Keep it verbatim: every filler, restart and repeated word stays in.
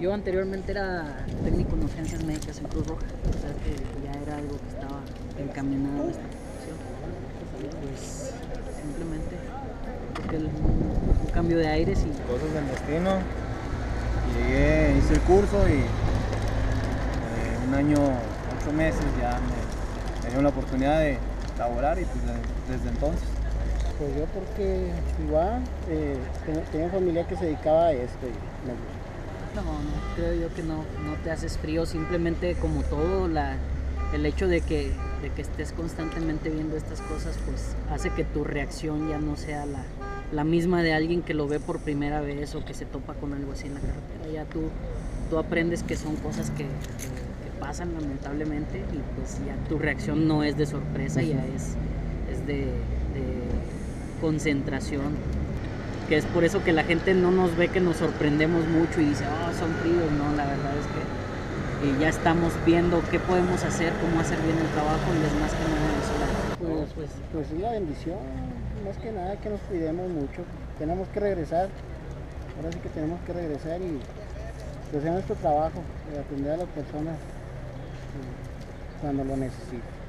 Yo anteriormente era técnico en urgencias médicas en Cruz Roja, o sea que ya era algo que estaba encaminado a esta profesión. Pues simplemente porque el, un cambio de aires y cosas del destino. Llegué, hice el curso y eh, un año, ocho meses ya me, me dio la oportunidad de laborar y pues de, desde entonces. Pues yo porque igual eh, tenía familia que se dedicaba a esto y me gusta. no, no, creo yo que no, no te haces frío, simplemente como todo, la, el hecho de que, de que estés constantemente viendo estas cosas, pues hace que tu reacción ya no sea la, la misma de alguien que lo ve por primera vez o que se topa con algo así en la carretera. Ya tú, tú aprendes que son cosas que, que, que pasan lamentablemente y pues ya tu reacción no es de sorpresa, ya es, es de, de concentración. Que es por eso que la gente no nos ve que nos sorprendemos mucho y dice, oh, son fríos. No, la verdad es que eh, ya estamos viendo qué podemos hacer, cómo hacer bien el trabajo y es más que nada eso. Pues, pues, pues es la bendición, más que nada que nos cuidemos mucho. Tenemos que regresar, ahora sí que tenemos que regresar y hacer nuestro trabajo, de atender a las personas eh, cuando lo necesiten.